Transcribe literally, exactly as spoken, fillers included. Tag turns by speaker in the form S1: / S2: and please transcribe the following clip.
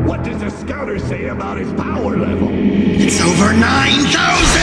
S1: What does the scouter say about his power level?
S2: It's over nine thousand!